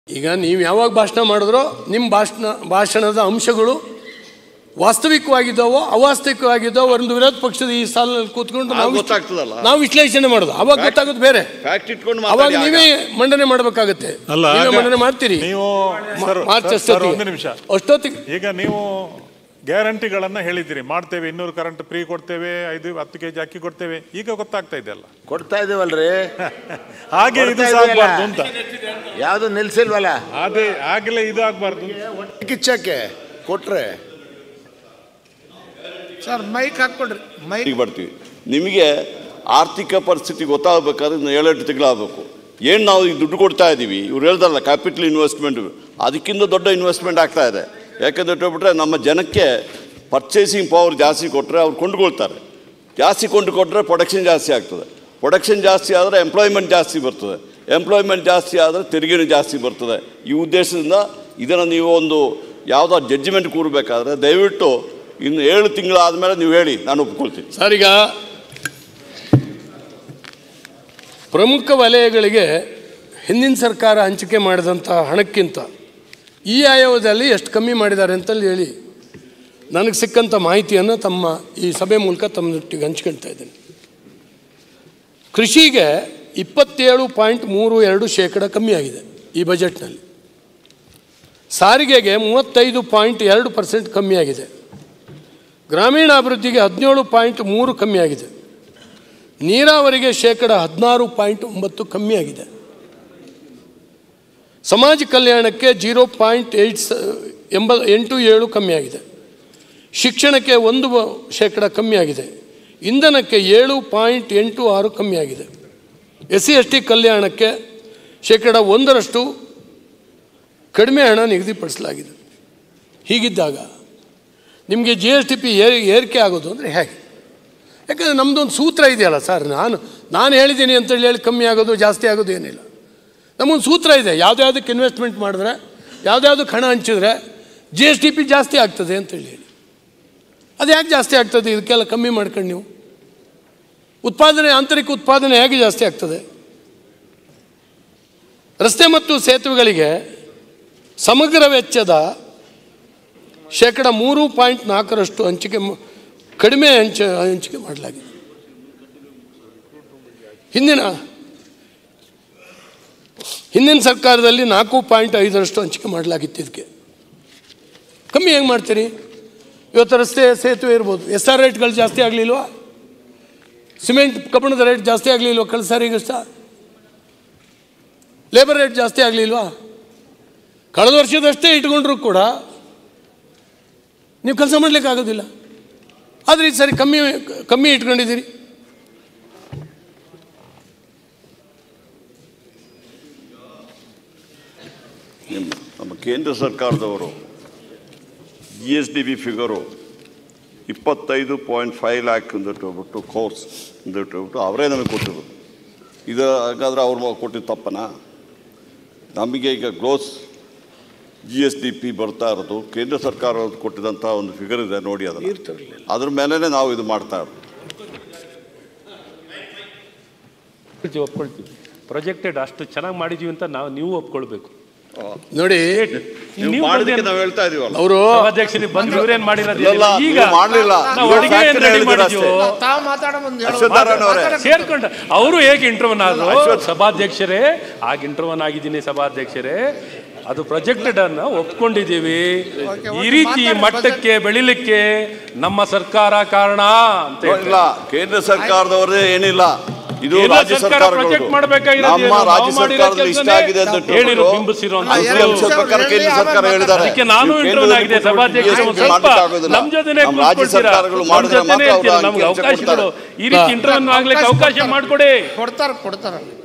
ಈಗ ನೀವು ಯಾವಾಗ ಭಾಷಣ ಮಾಡಿದ್ರೋ ನಿಮ್ಮ ಭಾಷಣದ ಅಂಶಗಳು ವಾಸ್ತವಿಕವಾಗಿದ್ದಾವೋ ಅವಾಸ್ತವಿಕವಾಗಿದ್ದಾವೋ ಒಂದು ವಿರೋಧ ಪಕ್ಷದ ಈ ಸಾಲಿನಲ್ಲಿ ಕೂತ್ಕೊಂಡು ನಾವು ವಿಶ್ಲೇಷಣೆ ಮಾಡೋದು ಅವಾಗ ಗೊತ್ತಾಗೋದು ಬೇರೆ. ಅವಾಗ ನೀವೇ ಮಂಡನೆ ಮಾಡಬೇಕಾಗತ್ತೆ. ನೀವೇ ಮಂಡನೆ ಮಾಡ್ತೀರಿ ಅಷ್ಟೊತ್ತಿಗೆ. ಈಗ ನೀವು ಗ್ಯಾರಂಟಿಗಳನ್ನ ಹೇಳಿದ್ದೀರಿ, ಮಾಡ್ತೇವೆ, 200 ಕರೆಂಟ್ ಫ್ರೀ ಕೊಡ್ತೇವೆ, 10 kg ಅಕ್ಕಿ ಕೊಡ್ತೇವೆ. ಈಗ ಗೊತ್ತಾಗ್ತಾ ಇದೆಯಲ್ಲ, ಕೊಡ್ತಾ ಇದೀವಲ್ರಿ. ಹಾಗೆ ಇದು ಸಾಗಬಾರ್ದು ಅಂತ ಯಾವುದು ನಿಲ್ಸಿಲ್ವಲ್ಲ, ಅದೇ ಆಗ್ಲೇ ಇದು ಆಗ್ಬಾರ್ದು. ಕಿಚ್ಚಕ್ಕೆ ಕೊಟ್ರೆ ಸರ್ ಮೈಕ್ ಹಾಕ್ಕೊಡ್ರಿ. ಮೈಕ್ ಬರ್ತೀವಿ. ನಿಮಗೆ ಆರ್ಥಿಕ ಪರಿಸ್ಥಿತಿ ಗೊತ್ತಾಗಬೇಕಾದ್ರೆ 7-8 ತಿಂಗಳಾಗಬೇಕು. ಏನು ನಾವು ಈಗ ದುಡ್ಡು ಕೊಡ್ತಾ ಇದ್ದೀವಿ, ಇವ್ರು ಹೇಳ್ದಲ್ಲ ಕ್ಯಾಪಿಟಲ್ ಇನ್ವೆಸ್ಟ್ಮೆಂಟ್, ಅದಕ್ಕಿಂತ ದೊಡ್ಡ ಇನ್ವೆಸ್ಟ್ಮೆಂಟ್ ಆಗ್ತಾ ಇದೆ. ಯಾಕಂದ್ರೆ ಹೇಳ್ಬಿಟ್ರೆ ನಮ್ಮ ಜನಕ್ಕೆ ಪರ್ಚೇಸಿಂಗ್ ಪವರ್ ಜಾಸ್ತಿ ಕೊಟ್ಟರೆ ಅವ್ರು ಕೊಂಡುಕೊಳ್ತಾರೆ. ಜಾಸ್ತಿ ಕೊಂಡುಕೊಟ್ರೆ ಪ್ರೊಡಕ್ಷನ್ ಜಾಸ್ತಿ ಆಗ್ತದೆ. ಪ್ರೊಡಕ್ಷನ್ ಜಾಸ್ತಿ ಆದರೆ ಎಂಪ್ಲಾಯ್ಮೆಂಟ್ ಜಾಸ್ತಿ ಬರ್ತದೆ. ಎಂಪ್ಲಾಯ್ಮೆಂಟ್ ಜಾಸ್ತಿ ಆದರೆ ತೆರಿಗೆನೂ ಜಾಸ್ತಿ ಬರ್ತದೆ. ಈ ಉದ್ದೇಶದಿಂದ ಇದನ್ನು ನೀವು ಒಂದು ಯಾವುದೋ ಜಡ್ಜ್ಮೆಂಟ್ ಕೂರಬೇಕಾದ್ರೆ ದಯವಿಟ್ಟು ಇನ್ನು 7 ತಿಂಗಳಾದಮೇಲೆ ನೀವು ಹೇಳಿ, ನಾನು ಒಪ್ಕೊಳ್ತೀನಿ. ಸರ್, ಈಗ ಪ್ರಮುಖ ವಲಯಗಳಿಗೆ ಹಿಂದಿನ ಸರ್ಕಾರ ಹಂಚಿಕೆ ಮಾಡಿದಂಥ ಹಣಕ್ಕಿಂತ ಈ ಆಯೋಗದಲ್ಲಿ ಎಷ್ಟು ಕಮ್ಮಿ ಮಾಡಿದ್ದಾರೆ ಅಂತಲ್ಲಿ ಹೇಳಿ ನನಗೆ ಸಿಕ್ಕಂಥ ಮಾಹಿತಿಯನ್ನು ತಮ್ಮ ಈ ಸಭೆ ಮೂಲಕ ತಮ್ಮೊಟ್ಟಿಗೆ ಹಂಚ್ಕೊಳ್ತಾ ಇದ್ದೇನೆ. ಕೃಷಿಗೆ 27.32% ಕಮ್ಮಿ ಆಗಿದೆ ಈ ಬಜೆಟ್ನಲ್ಲಿ. ಸಾರಿಗೆಗೆ 35.2% ಕಮ್ಮಿ ಆಗಿದೆ. ಗ್ರಾಮೀಣಾಭಿವೃದ್ಧಿಗೆ 17.3 ಕಮ್ಮಿ ಆಗಿದೆ. ನೀರಾವರಿಗೆ 16.9% ಕಮ್ಮಿ ಆಗಿದೆ. ಸಮಾಜ ಕಲ್ಯಾಣಕ್ಕೆ 0.87 ಕಮ್ಮಿ ಆಗಿದೆ. ಶಿಕ್ಷಣಕ್ಕೆ 1% ಕಮ್ಮಿ ಆಗಿದೆ. ಇಂಧನಕ್ಕೆ 7.86 ಕಮ್ಮಿ ಆಗಿದೆ. SC/ST ಕಲ್ಯಾಣಕ್ಕೆ 1% ಕಡಿಮೆ ಹಣ ನಿಗದಿಪಡಿಸಲಾಗಿದೆ. ಹೀಗಿದ್ದಾಗ ನಿಮಗೆ GSTP ಏರಿಕೆ ಆಗೋದು ಅಂದರೆ ಹೇಗೆ? ಯಾಕಂದರೆ ನಮ್ಮದೊಂದು ಸೂತ್ರ ಇದೆಯಲ್ಲ ಸರ್, ನಾನು ಹೇಳಿದ್ದೀನಿ ಅಂತೇಳಿ ಹೇಳಿ ಕಮ್ಮಿ ಆಗೋದು ಜಾಸ್ತಿ ಆಗೋದು ಏನಿಲ್ಲ. ನಮಗೊಂದು ಸೂತ್ರ ಇದೆ, ಯಾವುದ್ಯಾವುದಕ್ಕೆ ಇನ್ವೆಸ್ಟ್ಮೆಂಟ್ ಮಾಡಿದ್ರೆ, ಯಾವುದ್ಯಾವುದಕ್ಕೆ ಹಣ ಹಂಚಿದ್ರೆ GSTP ಜಾಸ್ತಿ ಆಗ್ತದೆ ಅಂತೇಳಿ ಹೇಳಿ. ಅದು ಯಾಕೆ ಜಾಸ್ತಿ ಆಗ್ತದೆ? ಇದಕ್ಕೆಲ್ಲ ಕಮ್ಮಿ ಮಾಡ್ಕೊಂಡು ನೀವು ಉತ್ಪಾದನೆ, ಆಂತರಿಕ ಉತ್ಪಾದನೆ ಹೇಗೆ ಜಾಸ್ತಿ ಆಗ್ತದೆ? ರಸ್ತೆ ಮತ್ತು ಸೇತುವೆಗಳಿಗೆ ಸಮಗ್ರ ವೆಚ್ಚದ 3.4% ಹಂಚಿಕೆ ಕಡಿಮೆ ಹಂಚಿಕೆ ಮಾಡಲಾಗಿದೆ. ಹಿಂದಿನ ಸರ್ಕಾರದಲ್ಲಿ 4.5% ಹಂಚಿಕೆ ಮಾಡಲಾಗಿತ್ತು. ಇದಕ್ಕೆ ಕಮ್ಮಿ ಹೆಂಗೆ ಮಾಡ್ತೀರಿ? ಇವತ್ತು ರಸ್ತೆ ಸೇತುವೆ ಇರ್ಬೋದು, SR ರೇಟ್ಗಳು ಜಾಸ್ತಿ ಆಗಲಿಲ್ವಾ? ಸಿಮೆಂಟ್ ಕಬ್ಬಿಣದ ರೇಟ್ ಜಾಸ್ತಿ ಆಗಲಿಲ್ವಾ? ಕಳೆದ ಸಾರಿಗಷ್ಟ ಲೇಬರ್ ರೇಟ್ ಜಾಸ್ತಿ ಆಗಲಿಲ್ವಾ? ಕಳೆದ ವರ್ಷದಷ್ಟೇ ಇಟ್ಕೊಂಡ್ರು ಕೂಡ ನೀವು ಕೆಲಸ ಮಾಡಲಿಕ್ಕೆ ಆಗೋದಿಲ್ಲ. ಆದರೆ ಈ ಸರಿ ಕಮ್ಮಿ ಇಟ್ಕೊಂಡಿದ್ದೀರಿ. ನಮ್ಮ ಕೇಂದ್ರ ಸರ್ಕಾರದವರು GSDP ಫಿಗರು 25.5 ಲ್ಯಾಕ್ ಅಂದ್ಬಿಟ್ಟು ಕೋರ್ಸ್ ಅಂದ್ಬಿಟ್ಟು ಅವರೇ ನಮಗೆ ಕೊಟ್ಟಿರೋದು. ಇದು ಹಾಗಾದ್ರೆ ಅವ್ರು ಕೊಟ್ಟಿದ್ದು ತಪ್ಪನಾ? ನಮಗೆ ಈಗ ಗ್ರೋಸ್ GSDP ಬರ್ತಾ ಇರೋದು ಕೇಂದ್ರ ಸರ್ಕಾರ ಕೊಟ್ಟಿದಂಥ ಒಂದು ಫಿಗರ್ ಇದೆ ನೋಡಿ, ಅದ್ರ ಮೇಲೆ ನಾವು ಇದು ಮಾಡ್ತಾ ಇರೋದು. ಒಪ್ಕೊಳ್ತೀವಿ, ಪ್ರೊಜೆಕ್ಟೆಡ್ ಅಷ್ಟು ಚೆನ್ನಾಗಿ ಮಾಡಿದೀವಿ ಅಂತ ನೀವು ಒಪ್ಕೊಳ್ಬೇಕು. ನೋಡಿ, ನಾವು ಹೇಳ್ತಾ ಇದೀವಲ್ಲ, ಅವರು ಅಧ್ಯಕ್ಷರಿಗೆ ಬಂದು ಇವರೇನು ಮಾಡಿರೋದಿಲ್ಲ, ಈಗ ಮಾಡಲಿಲ್ಲ, ಸೇರ್ಕೊಂಡು ಅವರು ಹೇಗೆ ಇಂಟರ್ವನ್ ಆದ್ರು ಸಭಾಧ್ಯಕ್ಷರೇ, ಆಗ ಇಂಟರ್ವನ್ ಆಗಿದ್ದೀನಿ ಸಭಾಧ್ಯಕ್ಷರೇ, ಅದು ಪ್ರೊಜೆಕ್ಟೆಡ್ ಅನ್ನ ಒಪ್ಕೊಂಡಿದ್ದೀವಿ. ಈ ರೀತಿ ಮಟ್ಟಕ್ಕೆ ಬೆಳಿಲಿಕ್ಕೆ ನಮ್ಮ ಸರ್ಕಾರ ಕಾರಣ ಅಂತ ಇಲ್ಲ, ಕೇಂದ್ರ ಸರ್ಕಾರದವರೇ ಏನಿಲ್ಲ, ಇದು ರಾಜ್ಯ ಸರ್ಕಾರ ಪ್ರೊಜೆಕ್ಟ್ ಮಾಡಬೇಕಾಗಿದೆ. ನಮ್ಮ ರಾಜ್ಯ ಸರ್ಕಾರದಲ್ಲಿ ಇಷ್ಟ ಆಗಿದೆ ಅಂತ ಹೇಳಿರೋ ಬಿಂಬಿಸಿರುವಂತ ಕೇಂದ್ರ ಸರ್ಕಾರ ಹೇಳಿದ್ದಾರೆ. ಅದಕ್ಕೆ ನಾನು ಇಂಟರ್ವ್ಯೂ ಆಗಿದೆ ಸಭಾಧ್ಯಕ್ಷರು, ಸ್ವಲ್ಪ ನಮ್ಮ ಜೊತೆನೆ ಕೂತ್ಕೊಳ್ತೀರಾ, ನಮ್ಮ ಜೊತೆನೆ ನಮ್ಗೆ ಅವಕಾಶಗಳು ಈ ರೀತಿ ಇಂಟರ್ವ್ಯೂ ಆಗ್ಲಿಕ್ಕೆ ಅವಕಾಶ ಮಾಡಿಕೊಡಿ. ಕೊಡ್ತಾರೆ